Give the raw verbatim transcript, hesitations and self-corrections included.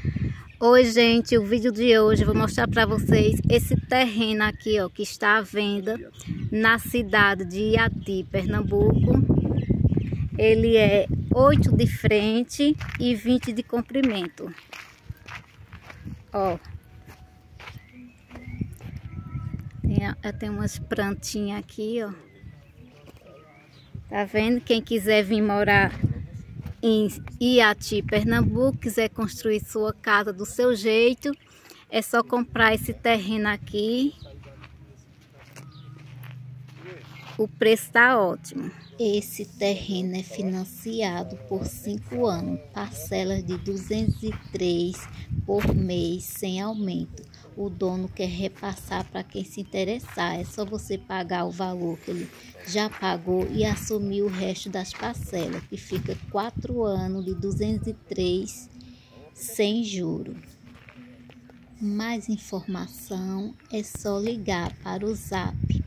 Oi gente, o vídeo de hoje eu vou mostrar para vocês esse terreno aqui, ó, que está à venda na cidade de Iati, Pernambuco. Ele é oito de frente e vinte de comprimento. Ó, tem, tem umas plantinhas aqui, ó. Tá vendo? Quem quiser vir morar em Iati, Pernambuco, quiser construir sua casa do seu jeito, é só comprar esse terreno aqui. O preço tá ótimo. Esse terreno é financiado por cinco anos, parcelas de duzentos e três por mês, sem aumento. O dono quer repassar para quem se interessar. É só você pagar o valor que ele já pagou e assumir o resto das parcelas, que fica quatro anos de duzentos e três sem juro. Mais informação é só ligar para o zap